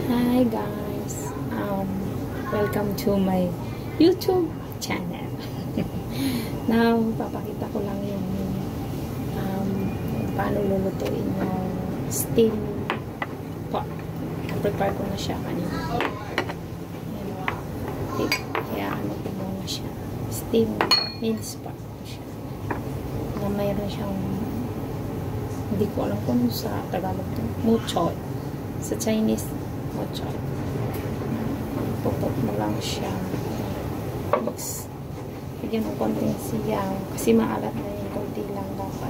Hi guys, welcome to my YouTube channel. Now, papakita ko lang yung paano lulutuin yung steam pot. Prepare ko na siya kanina. Kaya ano ko muna siya. Steam mince pot siya. Na mayroon siyang, hindi ko alam kung sa Tagalog ito, muchoy. Sa Chinese, muchoy. Pupot mo lang siya. Mix. Bigyan mo konting siyaw. Kasi maalat na yung konti lang dapat.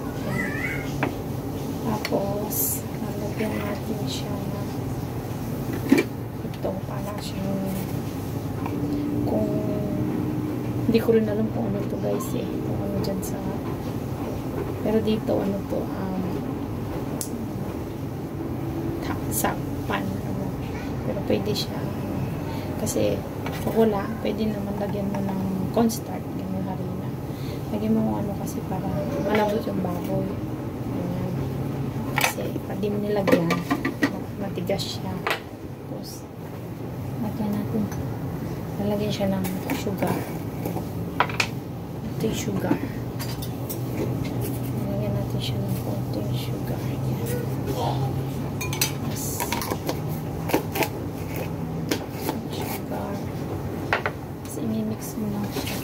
Tapos, lalagyan natin siya na itong parang siyang kung hindi ko rin alam kung ano to guys eh. Kung ano dyan sa pero dito ano to sakpan ano. Pero pwede siya kasi kung wala, pwede naman lagyan mo ng cornstarch, ganyan harina. Lagyan mo ano kasi para malambot yung baboy. Ganyan. Kasi pag di mo nilagyan, matigas siya. Tapos, lagyan natin. Lalagyan siya ng sugar. Ito yung sugar. Lalagyan natin siya ng konting sugar. Yan. Mix mo lang siya.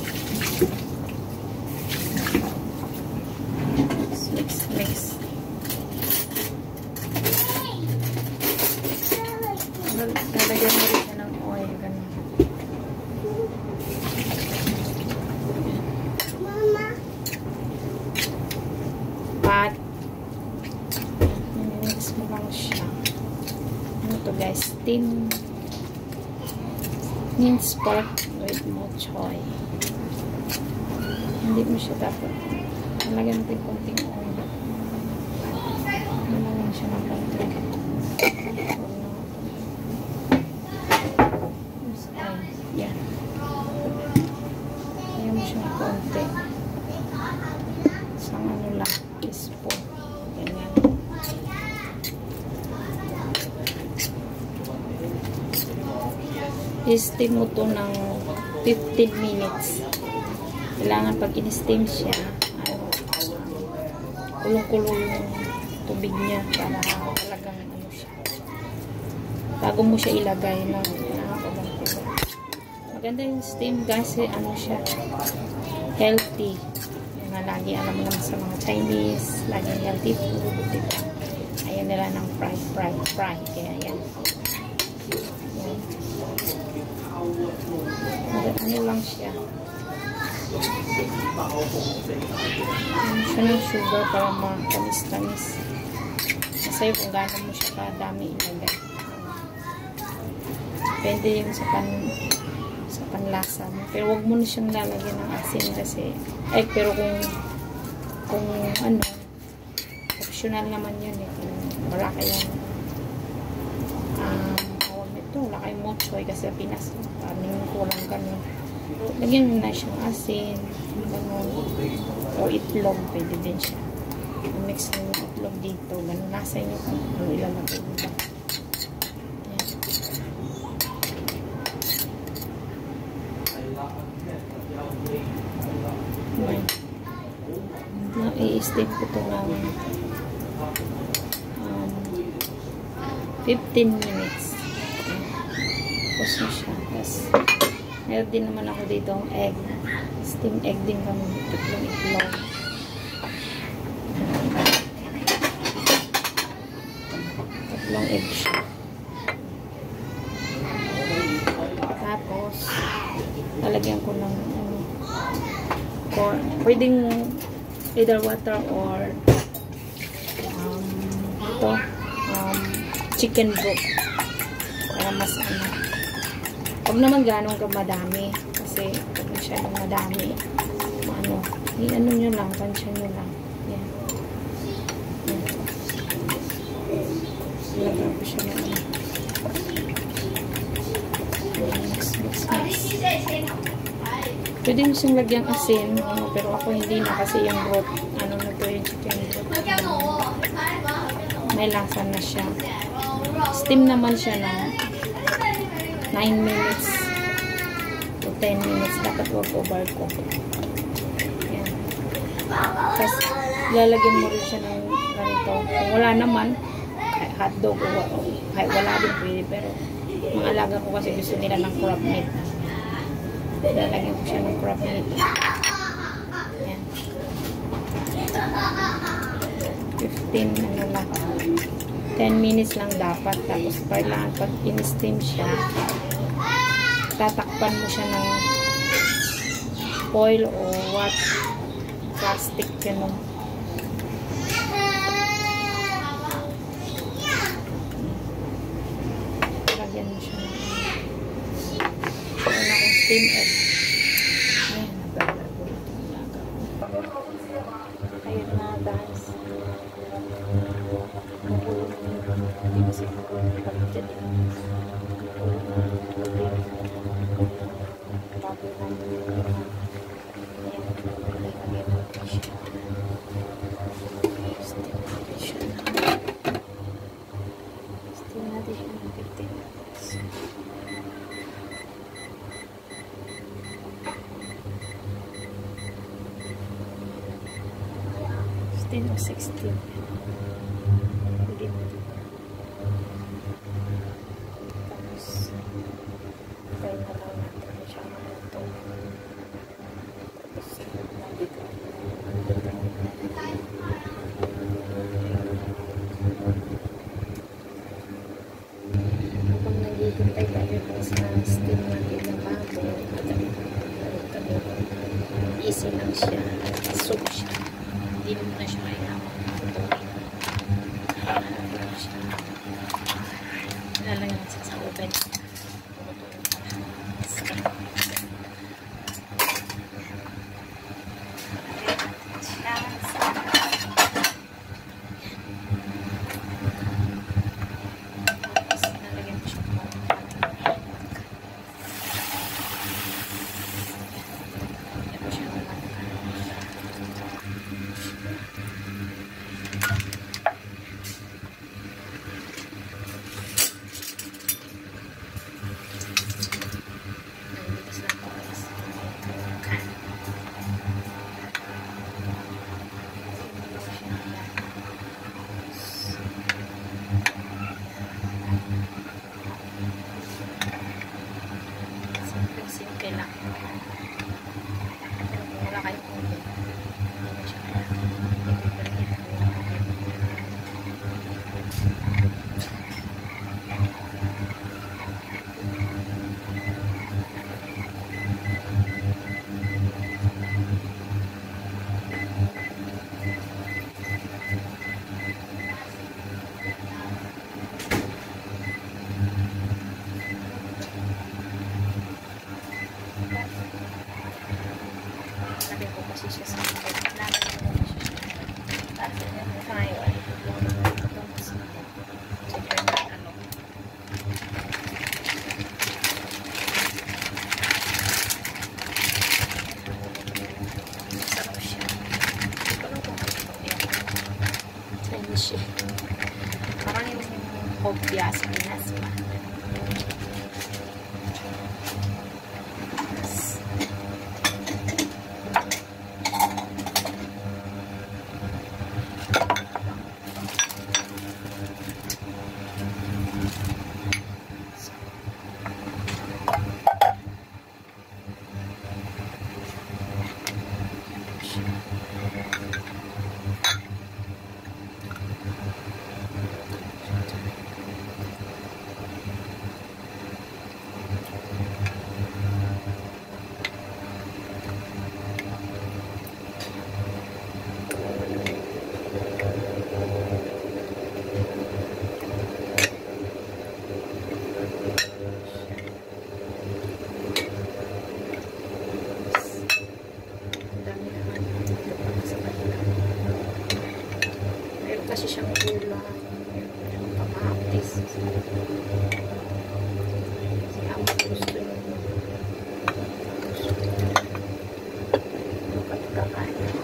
Mix. Lalagyan mo rin siya ng oil. Ganun. Mama. Pat. Mix mo lang siya. Ano to guys? Steam minced pork with mochoy. Hindi mo siya dapat. Nalagyan natin konting oil. Nalagyan siya ng konting oil. Yan. Lagyan mo siya ng konti. Isang ano lang. Teaspoon. Ganyan. I-steam mo to ng 15 minutes. Kailangan pag in-steam siya, kulong-kulong yung tubig niya para talagang ano siya. Bago mo siya ilagay na maganda yung steam kasi ano siya, healthy. Yung lagi alam naman sa mga Chinese, laging healthy food, diba? Ayaw nila ng fry. Kaya yan. Ano lang siya. Ano siya ng sugar para makamis-tamis. Masaya kung gano'n mo siya kadami ilagay. Depende yung sa panlasa mo. Pero wag mo na siyang lalagyan ng asin kasi pero kung ano optional naman yun eh. Kung wala kayong wala kayong mochoy kasi sa Pinas kaming kulang ganun. Lagyan mo na siyang asin ganun. O itlog pwede din siya. Mix mo yung itlog dito ganun. Nasa inyo kung ano ilalagay mo ba. I-steam ko ito ng 15 minutes. Tapos na siya. Tapos, meron din naman ako dito ang egg. Steam egg din kami. Tatlong itlog. Tatlong egg siya. Tapos, lalagyan ko ng pwedeng either water or chicken broth. Para mas ano. Huwag naman ganong madami. Kasi pag masyadong madami, i-ano nyo lang, tansya nyo lang. Yan. Lagyan ko siya na mix. Pwede nyo siyang lagyang asin, pero ako hindi na kasi yung broth, ano na to yung chicken broth. May lasa na siya. Steam naman siya na 9 minutes to 10 minutes. Dapat wag overcook. Yan. Tapos, lalagyan mo rin siya ng ganito. Kung wala naman, hotdog o kahit wala din pwede. Pero, mga alaga ko kasi gusto nila ng crab meat. Lalagyan ko siya ng crab meat. Yan. 15 ano lang. 10 minutes lang dapat. Tapos, kailangan pag in-steam siya, tatakpan mo siya ng oil o what, plastic, ganun. Lagyan mo siya ng wala akong steam egg. Ayan, naglalaro itong laga. Ayun na, guys. Hindi mo siguro balik dyan eh. Bago namin yung steam natin siya ng 15 minutes. Steam o 16. Hindi mo dito. Tapos, try na lang natin siya maluto. Tapos, nandito. Habang naghihintay tayo sa steam natin na bago, easy lang siya. Soup siya. Hindi mo na siya kailangan tutuin. Lalagyan natin sa oven. Simple lang. Wala kayong oven. Hindi na siya sabi ko kasi siya sa oven. Lalagyan mo na siya. Tapos yun yung ngayon. Tapos check na ano. Sarap siya. Hindi ko lang kung gusto niya. Chinese siya. Parang yung hopya sa Pinas pa. Kasi siyang gula, kamatis. Kasi ang gusto nyo. Kakain.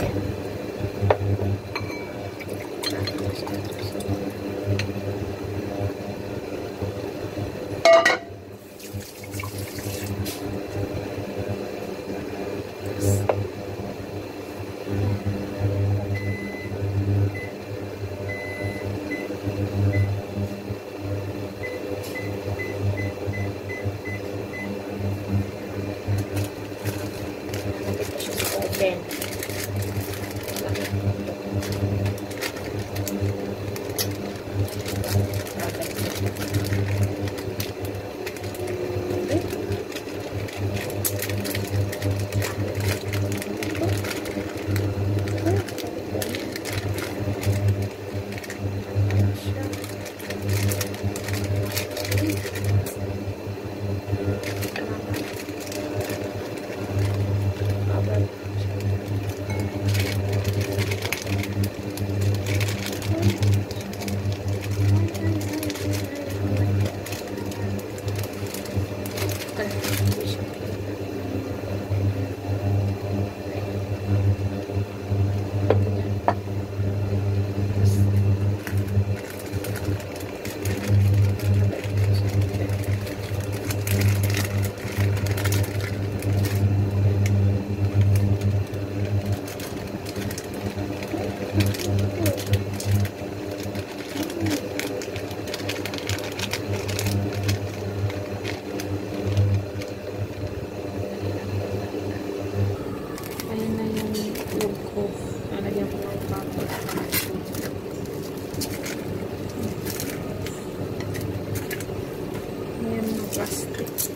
plastic.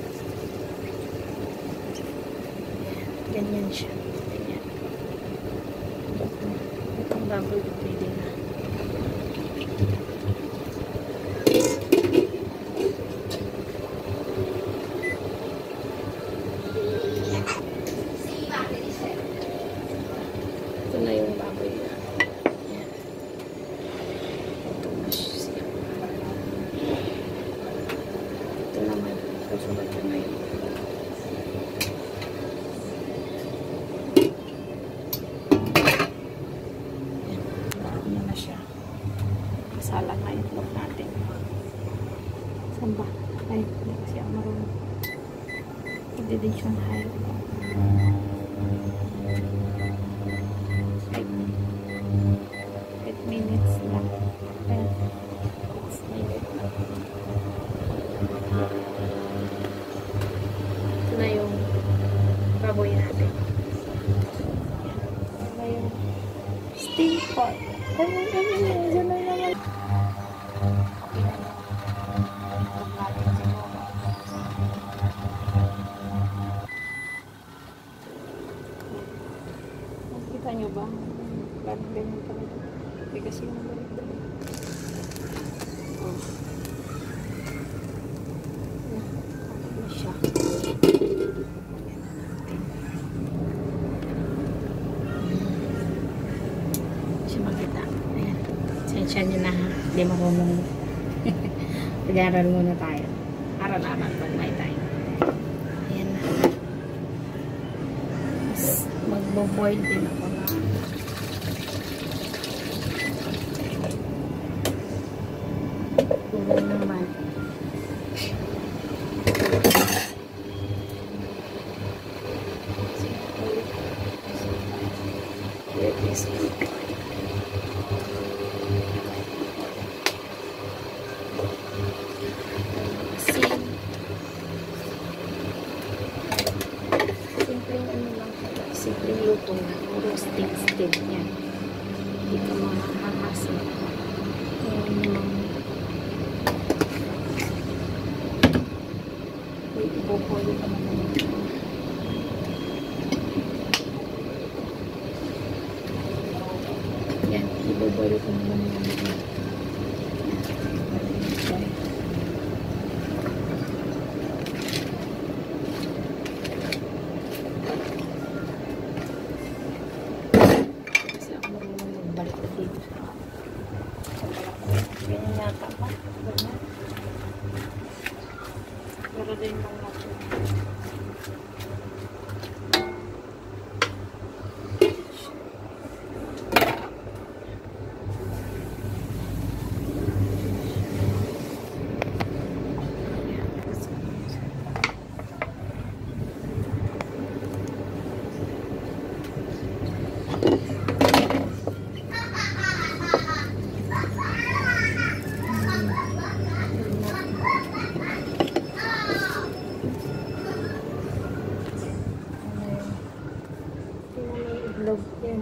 Ganyan siya. Ganyan. Itong baboy pwede na. Ito na yung baboy na. Yan. Ito na siya. Ito naman. Susunod ko na yun. Ano na siya. Kasalang na itlog natin. Saan ba? Ay, hindi kasi ako marunong. Hindi din siya na-hire. 8 minutes lang. 6 minutes lang. Ito na yung baboy natin. Ito na yung steam pot. Ito na naman. Kita nyo ba? Ganyan pala ito. Kasi yung balik-balik. Oh. Ano siya? Siya makita. Ayan. Sensya nyo na ha. Hindi marunong. Pag-aral muna tayo. Aral-aral pag may tayo. Ayan na. Magbo-boil din ako na. Ulan naman. Let me see. Simpleng ano lang pala. Simpleng luto na. Roasting steak niya. Hindi ka makakasa. Ibuboil ka naman. Yan, ibuboil ka naman. Kasi ako marunong magbalik dito. Ganyan yata pa. Ganyan. Pero din lang natin.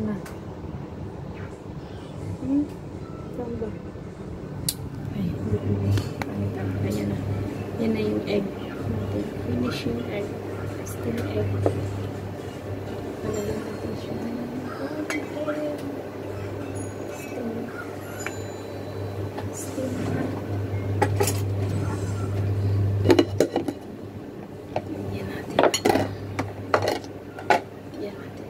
na. Saan ba? Ay, ayan na. Yan na yung egg. Finish yung egg. Still egg. Palagyan natin siya. Still egg. Yan natin. Yan natin.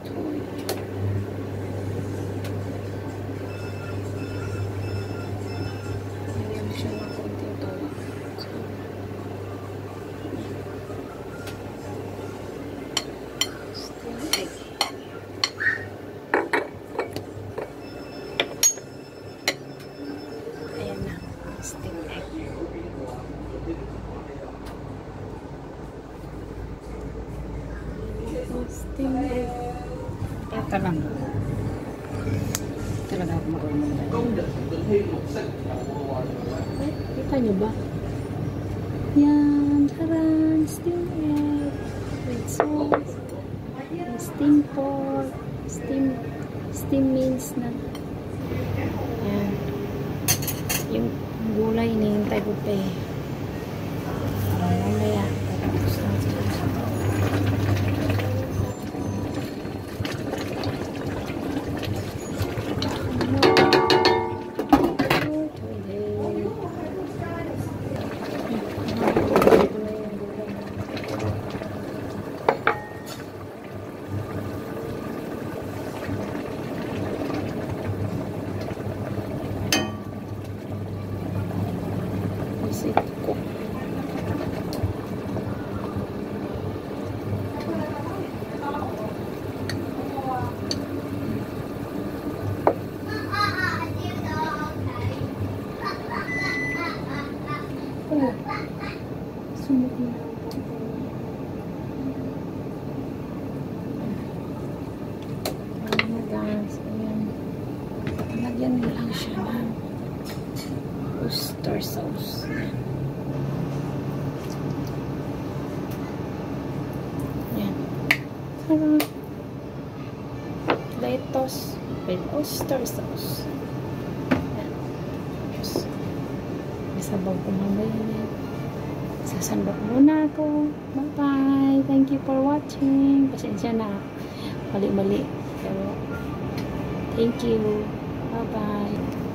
Lagyan siya ng konting toyo. Still egg. Ayan na. Still egg. Still egg. Ito lang. Talaga ako marunong na. Kita nyo ba? Yan. Taran. Still egg. With sauce. Steam pork. Steam means na. Yan. Yung gulay hinihintay ko pa eh. Para mamaya. Tapos natin. Ko. Oh, sumot na. Ayan guys, ayan. Lagyan mo lang siya ng oyster sauce. Yan. Sarap. Lettuce with oyster sauce. Yan. Sabaw ko mamaya. Sasandok muna ako. Bye-bye. Thank you for watching. Pasensya na. Mali-mali. Pero, thank you. Bye-bye.